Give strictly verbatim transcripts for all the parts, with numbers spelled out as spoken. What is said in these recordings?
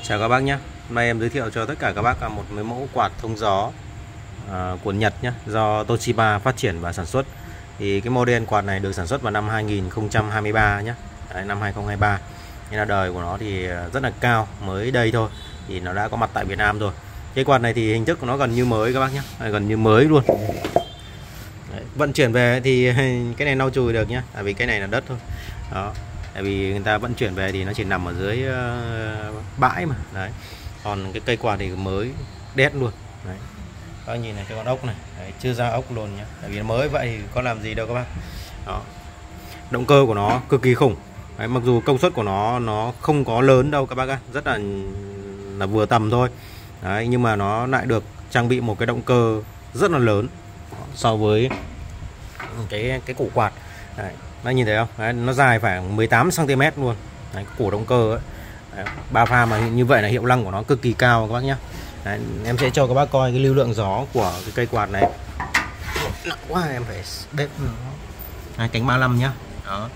Chào các bác nhé. Hôm nay em giới thiệu cho tất cả các bác một mấy mẫu quạt thông gió à, của Nhật nhé, do Toshiba phát triển và sản xuất. Thì cái model quạt này được sản xuất vào năm hai nghìn không trăm hai mươi ba nhé. Đấy, năm hai nghìn không trăm hai mươi ba. Nên là đời của nó thì rất là cao, mới đây thôi thì nó đã có mặt tại Việt Nam rồi. Cái quạt này thì hình thức của nó gần như mới các bác nhé, gần như mới luôn. Đấy, vận chuyển về thì cái này lau chùi được nhé, tại vì cái này là đất thôi. Đó. Tại vì người ta vận chuyển về thì nó chỉ nằm ở dưới uh, bãi mà. Đấy. Còn cái cây quạt thì mới đét luôn. Đấy. Các bác nhìn này, cái con ốc này. Đấy, chưa ra ốc luôn nhá. Tại vì nó mới vậy thì có làm gì đâu các bác. Đó. Động cơ của nó cực kỳ khủng. Đấy, mặc dù công suất của nó nó không có lớn đâu các bác ạ, rất là là vừa tầm thôi. Đấy, nhưng mà nó lại được trang bị một cái động cơ rất là lớn so với cái cái củ quạt. Đấy, nó nhìn thấy không? Đấy, nó dài khoảng mười tám xăng ti mét luôn. Đấy, củ động cơ ấy. Đấy, ba pha mà như vậy là hiệu năng của nó cực kỳ cao các bác nhé. Đấy, em sẽ cho các bác coi cái lưu lượng gió của cái cây quạt này. Nặng quá em phải bếp nó. Đấy, cánh ba mươi lăm nhá. Đó.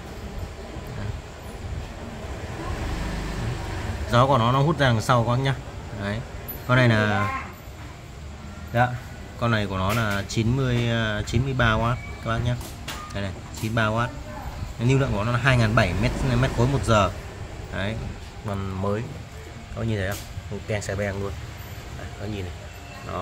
Gió của nó nó hút ra đằng sau các bác nhá. Đấy. Con này là dạ, con này của nó là chín mươi chín mươi ba oát các bác nhé. Đây này, chín mươi ba oát. Lưu lượng của nó là hai nghìn bảy trăm mét khối một giờ. Đấy, còn mới. Có nhìn thấy không? Đèn xe beng luôn. Đấy, có nhìn này. Đó.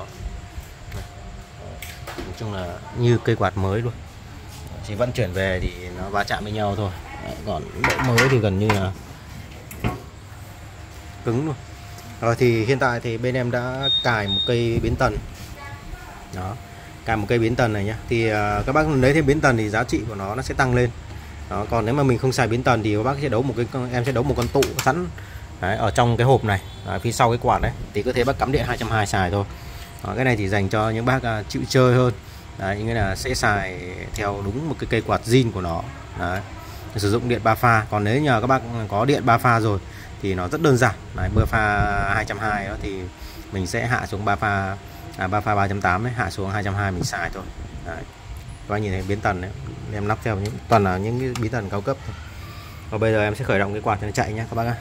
Nói chung là như cây quạt mới luôn. Chỉ vận chuyển về thì nó va chạm với nhau thôi. Đấy, còn độ mới thì gần như là cứng luôn. Rồi thì hiện tại thì bên em đã cài một cây biến tần. Đó, cài một cây biến tần này nhá. Thì uh, các bác lấy thêm biến tần thì giá trị của nó nó sẽ tăng lên. Đó, còn nếu mà mình không xài biến tần thì các bác sẽ đấu một cái em sẽ đấu một con tụ sẵn đấy, ở trong cái hộp này, đấy, phía sau cái quạt đấy thì cứ thế bác cắm điện hai trăm hai mươi xài thôi. Đó, cái này thì dành cho những bác uh, chịu chơi hơn. Đấy, nghĩa là sẽ xài theo đúng một cái cây quạt zin của nó. Đấy, sử dụng điện ba pha. Còn nếu nhờ các bác có điện ba pha rồi thì nó rất đơn giản. Đấy, bơ pha hai trăm hai mươi đó thì mình sẽ hạ xuống ba pha à, ba pha ba chấm tám ấy, hạ xuống hai trăm hai mươi mình xài thôi. Đấy. Các bác nhìn thấy biến tần đấy, em lắp theo những toàn là những cái biến tần cao cấp thôi. Và bây giờ em sẽ khởi động cái quạt cho nó chạy nhé các bác ạ.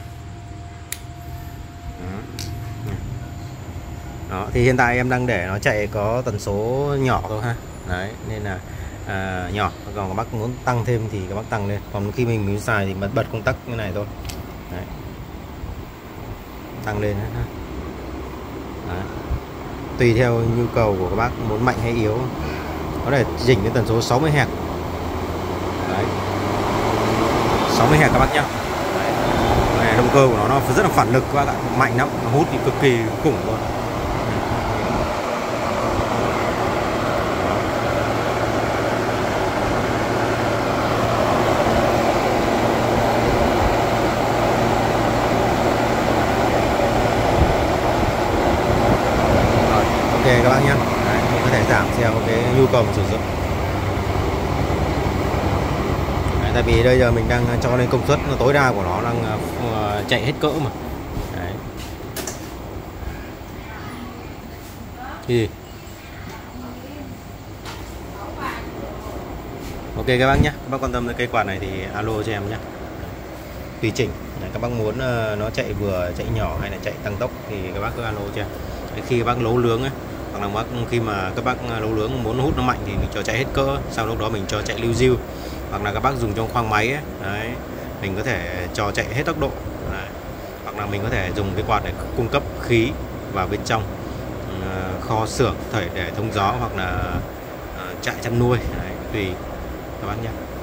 Đó, thì hiện tại em đang để nó chạy có tần số nhỏ thôi ha. Đấy, nên là à, nhỏ. Còn các bác muốn tăng thêm thì các bác tăng lên. Còn khi mình muốn xài thì bật bật công tắc như này thôi. Đấy. Tăng lên ha. Đấy. Tùy theo nhu cầu của các bác muốn mạnh hay yếu. Có thể chỉnh đến tần số sáu mươi héc. Đấy. sáu mươi héc các bác nhá. Đấy. Động cơ của nó nó rất là phản lực các bác ạ, mạnh lắm, nó hút thì cực kỳ khủng luôn. Ok các bác nhé. Đấy, mình có thể giảm theo cái nhu cầu sử dụng. Đấy, tại vì bây giờ mình đang cho lên công suất tối đa của nó đang uh, chạy hết cỡ mà. Đấy. Thì ok các bác nhé. Các bác quan tâm đến cây quạt này thì alo cho em nhé. Tùy chỉnh. Đấy, các bác muốn uh, nó chạy vừa chạy nhỏ hay là chạy tăng tốc thì các bác cứ alo cho em. Đấy, khi các bác nấu nướng ấy, hoặc là bác khi mà các bác nấu nướng muốn hút nó mạnh thì mình cho chạy hết cỡ, sau lúc đó mình cho chạy lưu diêu, hoặc là các bác dùng trong khoang máy ấy, đấy, mình có thể cho chạy hết tốc độ. Đấy. Hoặc là mình có thể dùng cái quạt để cung cấp khí vào bên trong uh, kho xưởng thể để thông gió, hoặc là uh, trại chăn nuôi. Đấy, tùy các bác nhé.